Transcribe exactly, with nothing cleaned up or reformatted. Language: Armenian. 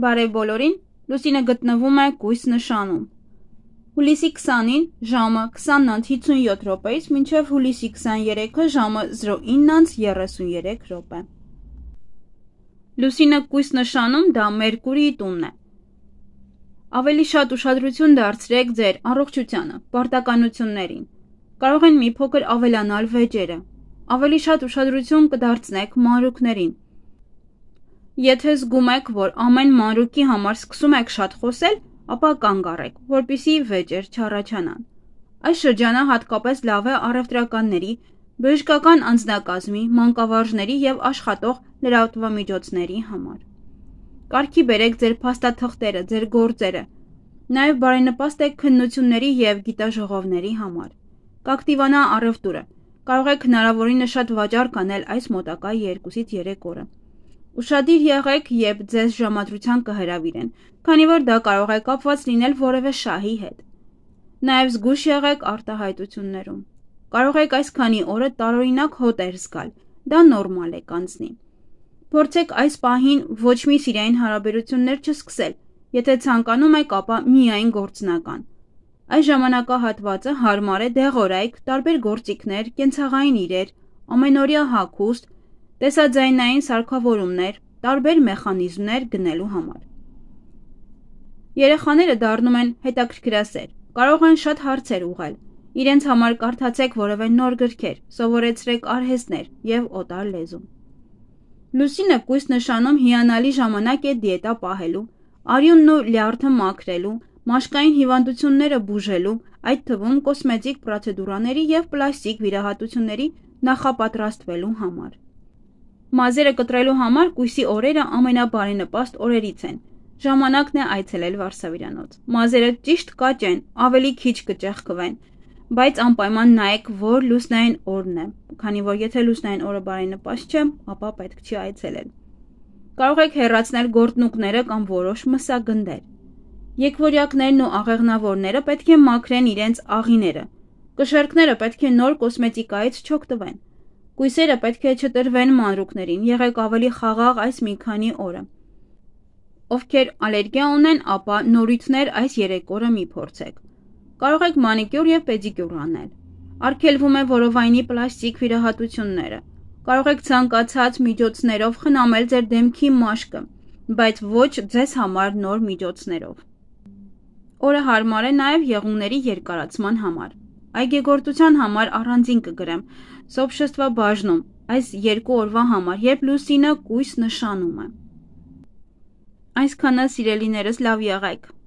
Բարև բոլորին, Լուսինը գտնվում է կույս նշանում։ Հուլիսի քսանին ժամը քսանն հինգսունյոթ րոպեից մինչև հուլիսի քսաներեքը ժամը զրո ինն երեսունյերեք րոպե։ Լուսինը կույս նշանում դա Մերկուրիի տունն է։ Ավելի շատ ուշադրություն դարձրեք ձեր առողջությանը, պարտականություններին։ Կարող են մի փոքր ավելանալ վեճերը։ Ավելի շատ ուշադրություն կդարձնեք մանրուքներին։ Եթե զգում եք, որ ամեն մանրուքի համար սկսում եք շատ խոսել, ապա կանգ առեք, որպեսզի վեճեր չառաջանան։ Այս շրջանը հատկապես լավ է առևտրականների, բժշկական անձնակազմի, մանկավարժների եւ աշխատող լրատվամիջոցների համար։ Կարգի բերեք ձեր փաստաթղթերը, ձեր գործերը։ Նաեւ բարենպաստ է քննությունների եւ գիտաժողովների համար։ Կակտիվանա առևտուրը։ Կարող եք հնարավորինս շատ վաճառք անել այս մոտակա երկուսից երեք օրը։ Ուշադիր եղեք, երբ ձեզ ժամադրության կհրավիրեն, քանի որ դա կարող է կապված լինել որևէ շահի հետ։ Նաև զգույշ եղեք արտահայտություններում։ Կարող եք այս քանի օրը տարօրինակ հոտեր զգալ, դա նորմալ է կանցնի։ Փորձեք այս պահին ոչ մի սիրային հարաբերություններ չսկսել, եթե ցանկանում եք, ապա միայն գործնական։ Այս ժամանակահատվածը հարմար է դեղորայք, տարբեր գործիքներ, կենցաղային իրեր, ամենօրյա հագուստ, տեսաձայնային սարքավորումներ, տարբեր մեխանիզմներ գնելու համար։ Երեխաները դառնում են հետաքրքրասեր, կարող են շատ հարցեր ուղղել, իրենց համար կարդացեք որևէ նոր գրքեր, սովորեցրեք արհեստներ եւ օտար լեզու։ Լուսինը կույս նշանում հիանալի ժամանակ է դիետա պահելու, արյունն ու լյարդը մաքրելու, մաշկային հիվանդությունները բուժելու, այդ թվում կոսմետիկ պրոցեդուրաների եւ պլաստիկ վիրահատությունների նախապատրաստվելու համար։ Մազերը կտրելու համար կույսի օրերը ամենաբարենպաստ օրերից են։ Ժամանակն է այցելել Վարշավիրանոց։ Մազերը ճիշտ կաճ են, ավելի քիչ կճեղքվեն, բայց անպայման նայեք, որ լուսնային օրն է, քանի որ եթե լուսնային օրը բարենպաստ չէ, ապա պետք չի այցելել։ Կարող եք հեռացնել գորտնուկները կամ որոշ մսագնդեր։ Եկվորյակներն ու աղեղնավորները պետք է մաքրեն իրենց աղիները։ Կշերքները պետք է նոր կոսմետիկայից չօգտվեն։ Կույսերը պետք է չտրվեն մանրուքներին, եղեք ավելի խաղաղ այս մի քանի օրը։ Ովքեր ալերգիա ունեն, ապա նորույթներ այս երեք օրը մի փորձեք։ Կարող եք մանիկյուր եւ պեդիկյուր անել։ Արգելվում է որովայնի պլաստիկ վիրահատությունները։ Կարող եք ցանկացած միջոցներով խնամել ձեր դեմքի մաշկը, բայց ոչ ձեզ համար նոր միջոցներով։ Օրը հարմար է նաեւ եղունգների երկարացման համար։ Այգեգործության համար առանձին կգրեմ Սոբշեստվա բաժնում այս երկու օրվա համար, երբ լուսինը կույս նշանում է։ Այսքանը սիրելիներս լավ եղեք։